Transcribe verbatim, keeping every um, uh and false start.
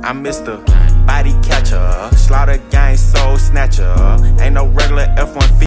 I'm Mister Body Catcher, Slaughter Gang Soul Snatcher. Ain't no regular F one